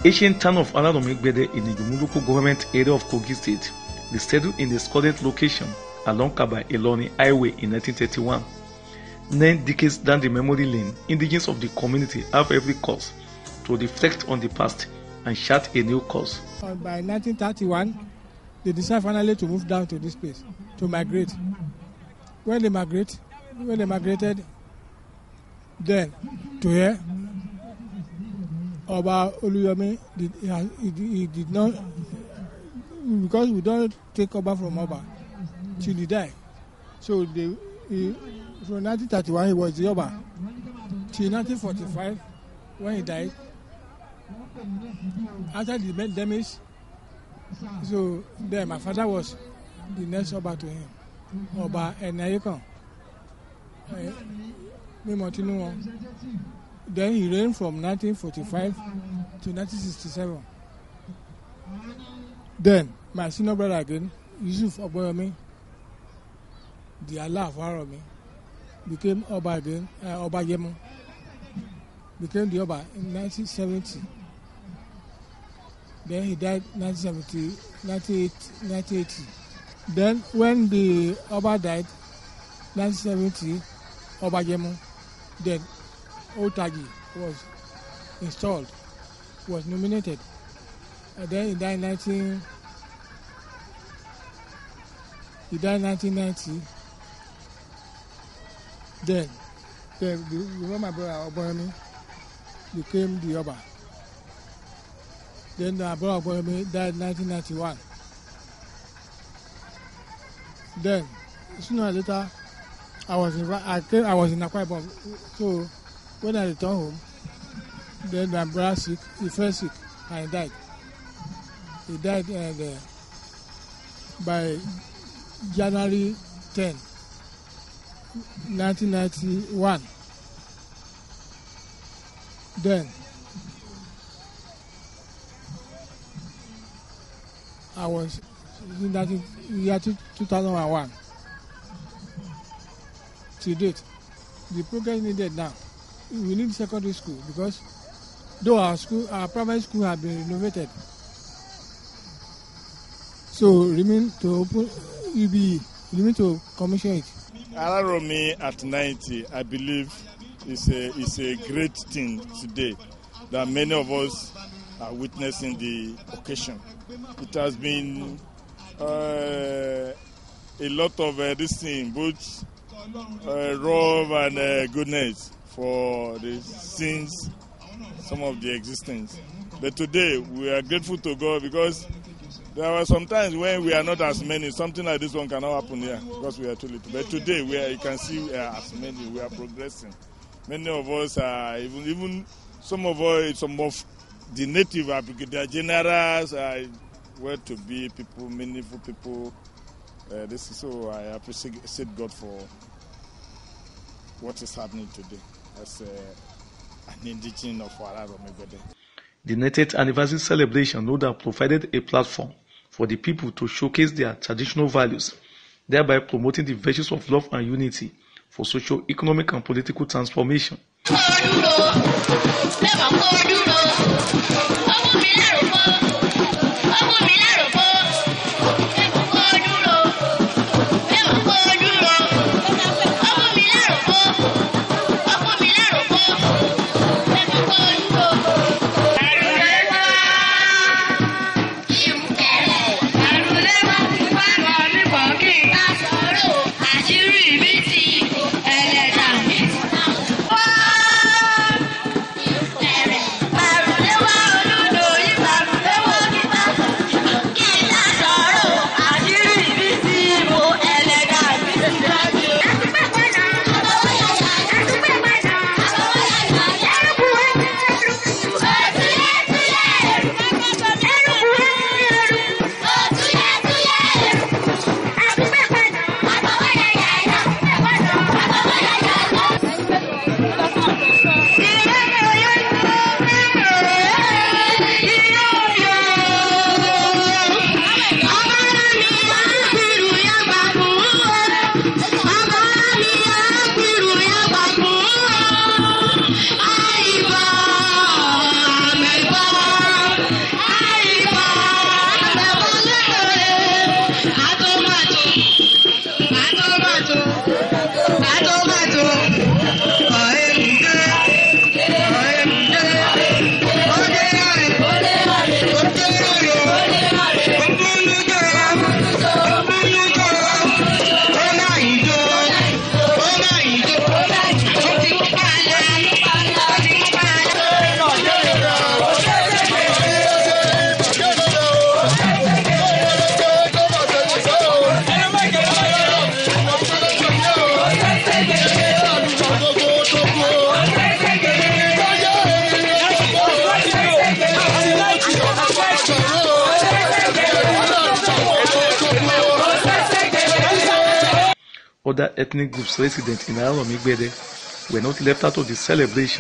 ancient town of Araromigbede in the Ijumu local government area of Kogi State. They settled in the current location along Kaba-Ilorin Highway in 1931. 9 decades down the memory lane, indigenes of the community have every cause to reflect on the past and chart a new course. By 1931, they decided finally to move down to this place, to migrate. When they migrated, then to here, Oba Oluyomi he did not, because we don't take Oba from Oba till he died. So from 1931 he was the Oba till 1945 when he died. After the demise, so then my father was the next Oba to him, Oba Enayekan. Then he reigned from 1945 to 1967. Then my senior brother again, Yusuf Oboyomi, the Allah of Araromi, became Oba again, Oba Yemu, became the Oba in 1970. Then he died in 1980. Then when the Oba died, 1970, Oba Yemu, then Otagi was installed, was nominated. And then he died in 1990. Then my brother Oboyomi became the Oba. Then my brother Oboyomi died in 1991. Then sooner or later, I was in Akwa Ibom. So when I returned home, then my brother sick, he fell sick and he died. He died by January 10, 1991. Then I was in the year 2001. To date, the progress needed now. We need secondary school because though our primary school have been renovated, so remain to open UBE, remain to commission it. Araromi at 90, I believe, is a great thing today that many of us are witnessing the occasion. It has been a lot of this thing, both love and goodness for the sins, some of the existence. But today we are grateful to God because there were some times when we are not as many. Something like this one cannot happen here because we are too little. But today you can see we are as many. We are progressing. Many of us are even some of the native are brigadier generals are were to be people, meaningful people. So I appreciate God for what is happening today as an indigene of Araromigbede. The 90th anniversary celebration no doubt provided a platform for the people to showcase their traditional values, thereby promoting the virtues of love and unity for socio-economic and political transformation. other ethnic groups resident in Aromi-Gbede were not left out of the celebration.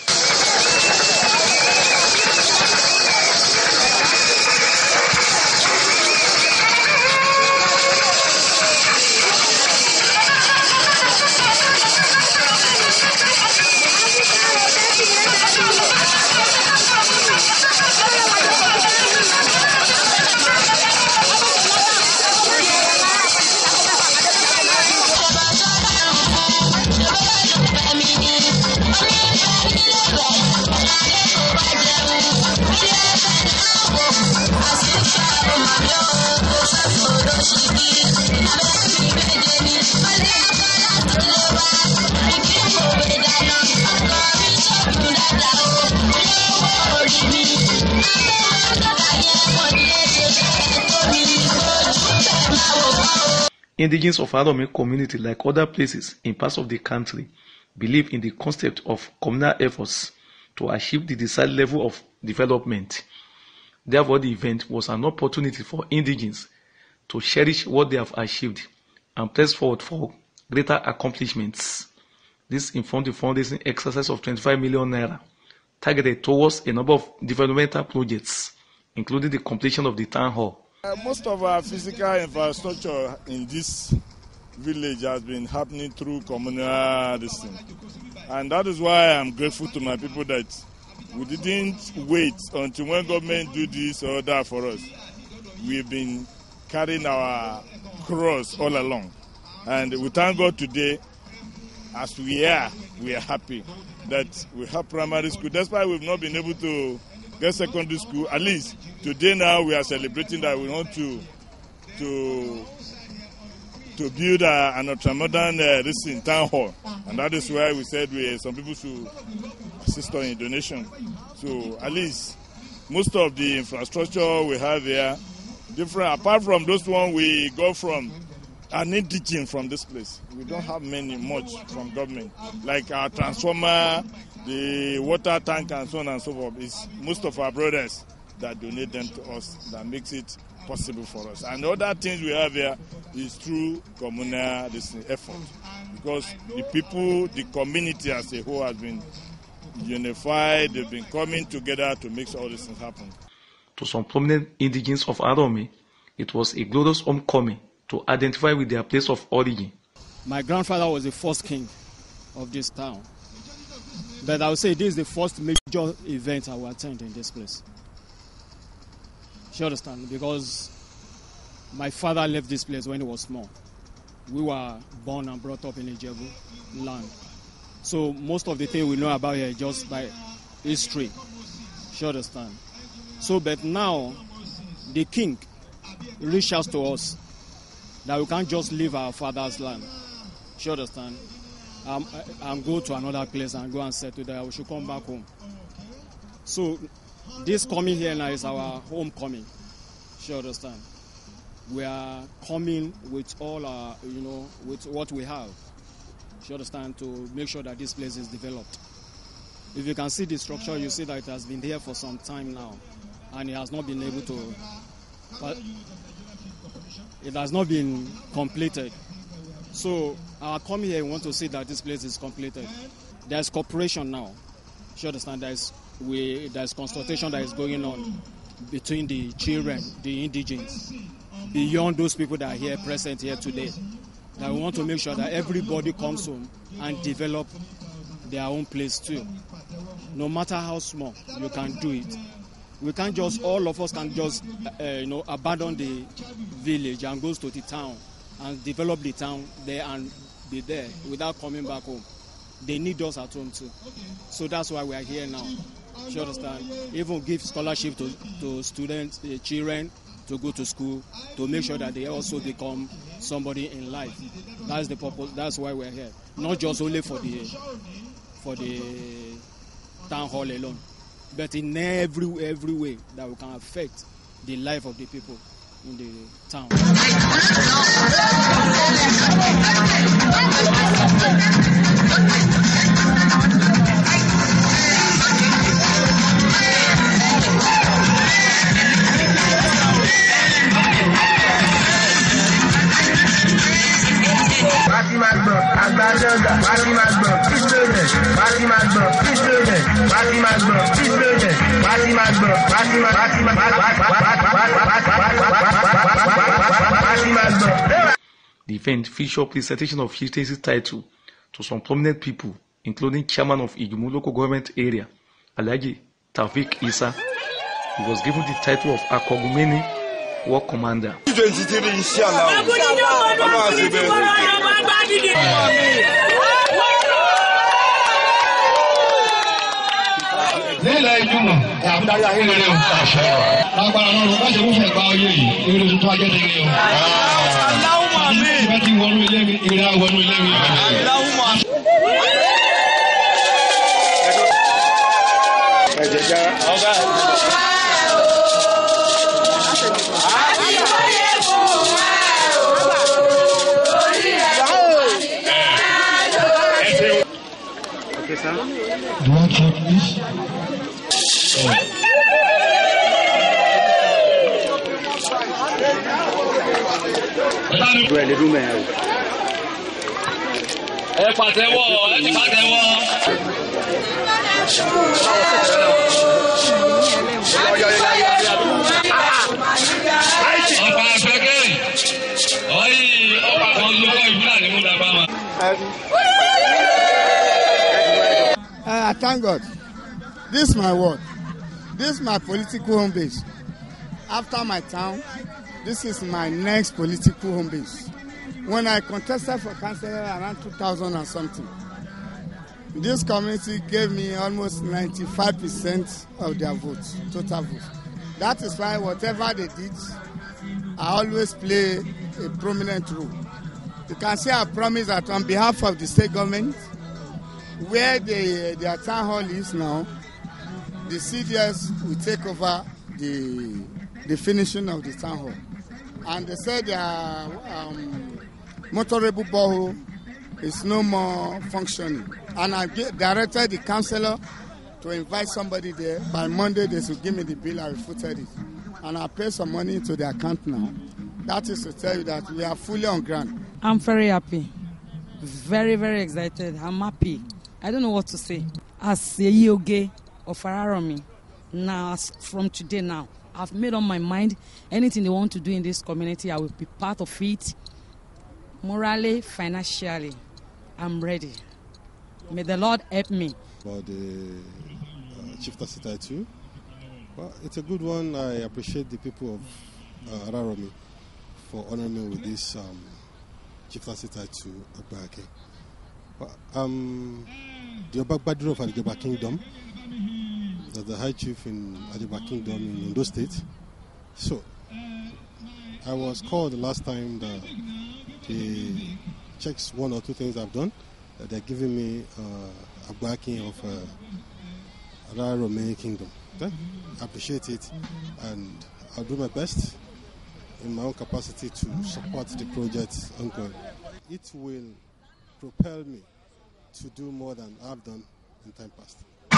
Indigenes of Aromi community, like other places in parts of the country, believe in the concept of communal efforts to achieve the desired level of development. Therefore, the event was an opportunity for indigenes to cherish what they have achieved and press forward for greater accomplishments. This informed the fundraising exercise of 25 million naira, targeted towards a number of developmental projects, including the completion of the town hall. Most of our physical infrastructure in this village has been happening through communal thing. And that is why I'm grateful to my people that we didn't wait until when government do this or that for us. We've been carrying our cross all along. And we thank God today, as we are happy that we have primary school. That's why we've not been able to get secondary school. At least today now we are celebrating that we want to build an ultramodern town hall, and that is why we said some people should assist on in donation. So at least most of the infrastructure we have here, different apart from those one we got from an indigene from this place. We don't have much from government, like our transformer, the water tank and so on and so forth. It's most of our brothers that donate them to us that makes it possible for us. And the other things we have here is through communal effort, because the people, the community as a whole has been unified. They've been coming together to make all these things happen. To some prominent indigenes of Aromi, it was a glorious homecoming to identify with their place of origin. My grandfather was the first king of this town. But I would say this is the first major event I will attend in this place. You understand? Because my father left this place when he was small. We were born and brought up in Ijebu land. So most of the things we know about here just by history. You understand? So, but now the king reached out to us that we can't just leave our father's land. You understand? And go to another place and go and settle there. We should come back home. So this coming here now is our homecoming. You understand? We are coming with all our, with what we have. You understand? To make sure that this place is developed. If you can see the structure, you see that it has been here for some time now, and it has not been able to. But it has not been completed. So our coming here, we want to see that this place is completed. There's cooperation now. You understand? There's consultation that is going on between the children, the indigenes, beyond those people that are here present here today. That we want to make sure that everybody comes home and develop their own place too. No matter how small, you can do it. We can't just, all of us can just, abandon the village and go to the town and develop the town there and be there without coming back home. They need us at home too. So that's why we are here now. You understand? Even give scholarship to students, children to go to school, to make sure that they also become somebody in life. That's the purpose. That's why we're here. Not just only for the town hall alone, but in every way that we can affect the life of the people in the town. Fatima The event featured presentation of chieftaincy title to some prominent people, including chairman of Ijumu local government area, Alhaji Taufik Isa. He was given the title of Akogumeni War Commander. Okay, sir. Do you want to please? I thank God. This is my word. This is my political home base. After my town, this is my next political home base. When I contested for councillor around 2000 and something, this community gave me almost 95% of their votes, total votes. That is why whatever they did, I always play a prominent role. You can see I promise that on behalf of the state government, where their town hall is now, the CDS will take over the finishing of the town hall. And they said their motorable borehole is no more functioning. And I directed the councillor to invite somebody there. By Monday, they should give me the bill. I refooted it. And I pay some money into the account now. That is to tell you that we are fully on ground. I'm very happy. Very, very excited. I'm happy. I don't know what to say. As a Yoge of Araromi, now, from today now, I've made up my mind. Anything they want to do in this community, I will be part of it. Morally, financially, I'm ready. May the Lord help me. About the chieftaincy title, well, it's a good one. I appreciate the people of Araromi for honoring me with this chieftaincy title Agbake. The Obagbaduro of Ajoba Kingdom, the High Chief in Ajoba Kingdom in Ondo State. So, I was called the last time that they checks one or two things I've done. They're giving me a backing of Araromi Kingdom. Okay? I appreciate it, and I'll do my best in my own capacity to support the project ongoing. It will propel me to do more than I've done in time past.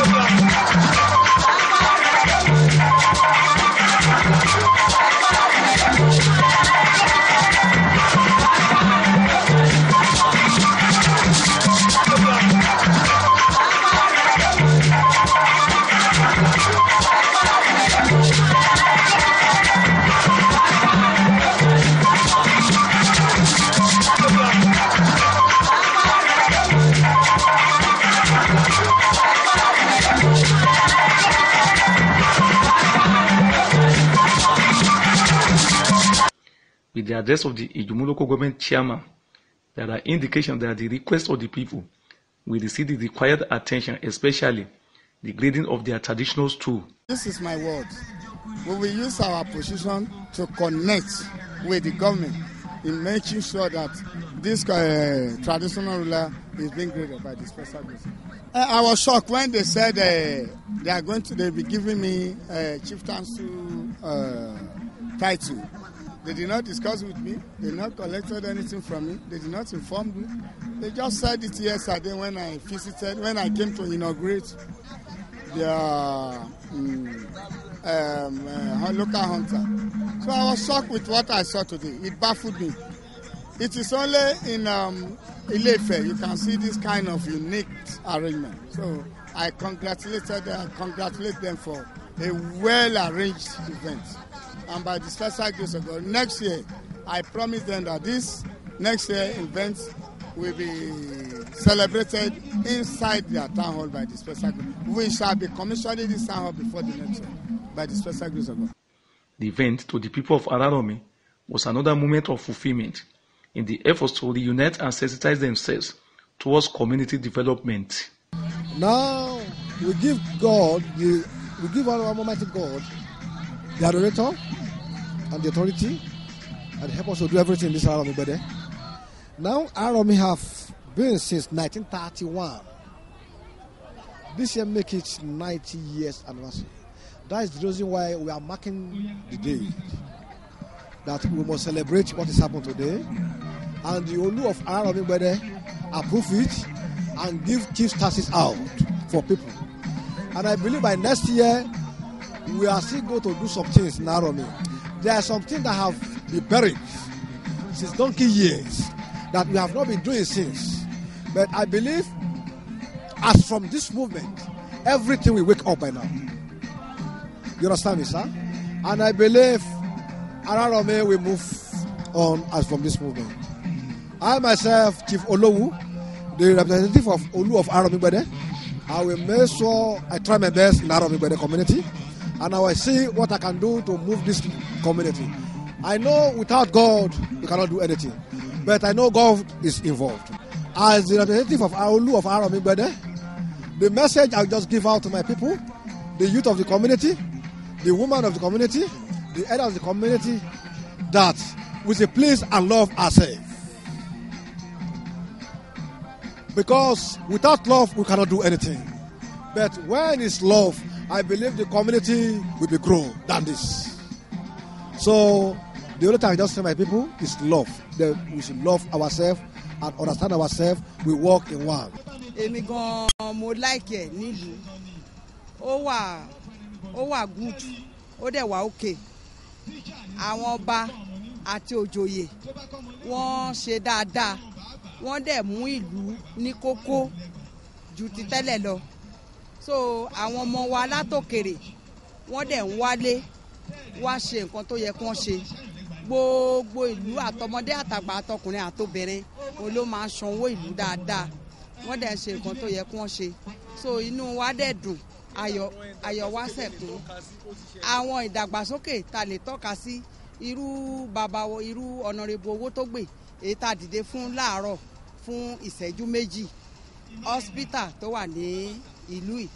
With the address of the Ijumu local government chairman, there are indications that the request of the people will receive the required attention, especially the grading of their traditional stool. This is my word. We will use our position to connect with the government in making sure that this traditional ruler is being graded by the special grace. I was shocked when they said they'll be giving me chieftaincy title. They did not discuss with me. They did not collected anything from me. They did not inform me. They just said it yesterday when I visited, when I came to inaugurate their local hunter. So I was shocked with what I saw today. It baffled me. It is only in Ile-Ife you can see this kind of unique arrangement. So I congratulate them for a well-arranged event. And by the special grace of God, next year, I promise them that this Next year, events will be celebrated inside their town hall by the special grace. We shall be commissioning this town hall before the next year by the special grace of God. The event to the people of Araromi was another moment of fulfillment in the efforts to reunite and sensitize themselves towards community development. Now we give our Almighty God the adorator and the authority and help us to do everything in this Araromi brother. Now Araromi have been since 1931. This year make it 90 years anniversary. That is the reason why we are marking the day that we must celebrate what has happened today. And the Olu of Araromi brother approve it and give chief taxes out for people. And I believe by next year we are still going to do some things in Araromi. There are some things that have been buried since donkey years that we have not been doing since. But I believe as from this movement, everything will wake up by now. You understand me, sir? And I believe Araromi will move on as from this movement. I myself, Chief Olowu, the representative of Olu of Araromi Gbede, I will make sure I try my best in Araromi Gbede community, and I will see what I can do to move this community. I know without God, we cannot do anything, but I know God is involved. As the representative of Olu of Araromi Gbede, the message I'll just give out to my people, the youth of the community, the women of the community, the elder of the community, that we should please and love ourselves. Because without love, we cannot do anything. But when it's love, I believe the community will be grown than this. So the only thing I just tell my people is love. That we should love ourselves and understand ourselves. We walk in one. Èmi gan mo like ẹ nílùú. Ó wà good. Ó dẹ̀ wà okay. Àwọn ọba àti òjòyè wọ́n ṣe dáadáa. Wọ́n dẹ̀ mú ìlú ní kókó ju ti tẹ́lẹ̀ lọ. So àwọn ọmọ wa látòkèrè wọ́n dẹ̀ ń wálé wá ṣe nǹkan tó yẹ kí wọ́n ṣe. Gbogbo ìlú àtọmọdé àtàgbà àtọkùnrin àtobìnrin ló máa ń sanwó ìlú dáadáa. Wọ́n dẹ̀ ń ṣe nǹkan tó yẹ kí wọ́n ṣe. So inú wa dẹ̀ dùn, ayọ̀ wa sẹ̀kún. Àwọn ìdàgbàsókè ta lè tọ́ka sí irú bàbá irú ọ̀nàrẹ́bù owó tó gbé èyí tá dìde fún láàárọ̀ fún ìṣẹ́jú méjì hospital tó wà ní ìlú yìí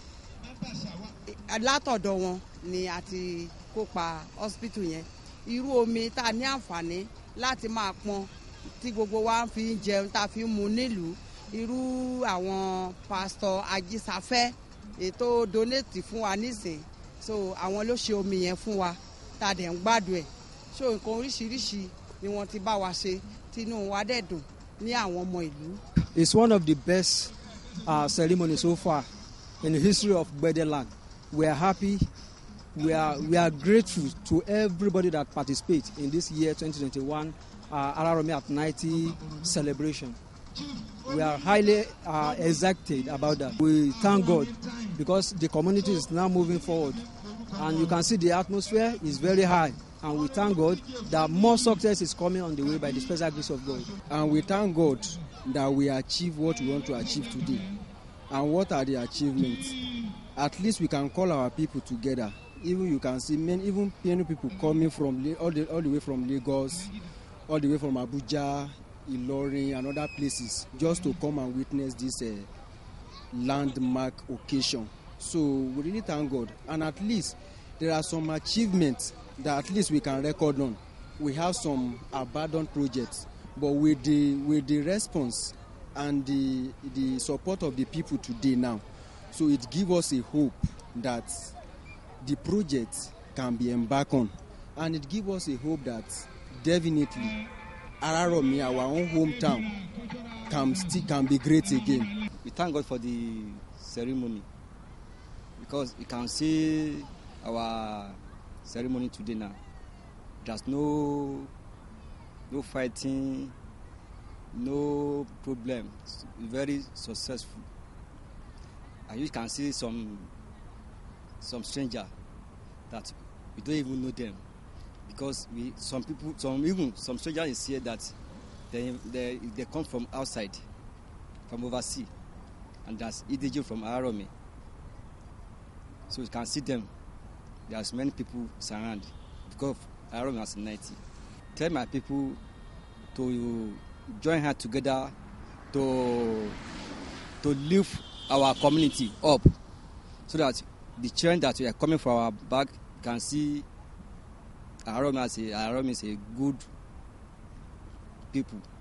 látọ̀dọ̀ wọn ni a ti kópa hospital yẹn irú omi tá ní àǹfààní láti máa pọn tí gbogbo wa fi ń jẹun tá fi ń mu nílùú irú àwọn pastor Ajísáfẹ́ ètò donate fún wa nísìn so àwọn ló ṣe omi yẹn fún wa tá dẹ̀ ń gbádùn ẹ̀ so nǹkan oríṣiríṣi ni wọ́n ti bá wa ṣe tinú wa dẹ̀ dùn ní àwọn ọmọ ìlú. It's one of the best ceremonies so far in the history of Gbede land. We are happy. We are grateful to everybody that participates in this year 2021 Araromi at 90 celebration. We are highly excited about that. We thank God because the community is now moving forward, and you can see the atmosphere is very high. And we thank God that more success is coming on the way by the special grace of God. And we thank God that we achieve what we want to achieve today. And what are the achievements? At least we can call our people together. Even you can see many people coming from all the way from Lagos, all the way from Abuja, Ilorin, and other places, just to come and witness this landmark occasion. So we really thank God. And at least there are some achievements that at least we can record on. We have some abandoned projects, but with the response and the support of the people today now, so it gives us a hope that the project can be embarked on, and it gives us a hope that definitely Araromi, our own hometown, can be great again. We thank God for the ceremony because we can see our ceremony today now. There's no fighting, no problem. It's very successful. And you can see some stranger that we don't even know them, because some stranger is here that They come from outside, from overseas, and that's indigenous from Araromi. So you can see them. There's many people surround because Araromi has 90. Tell my people to join hands together to lift our community up, so that the children that are coming from our back can see Araromi is a good people.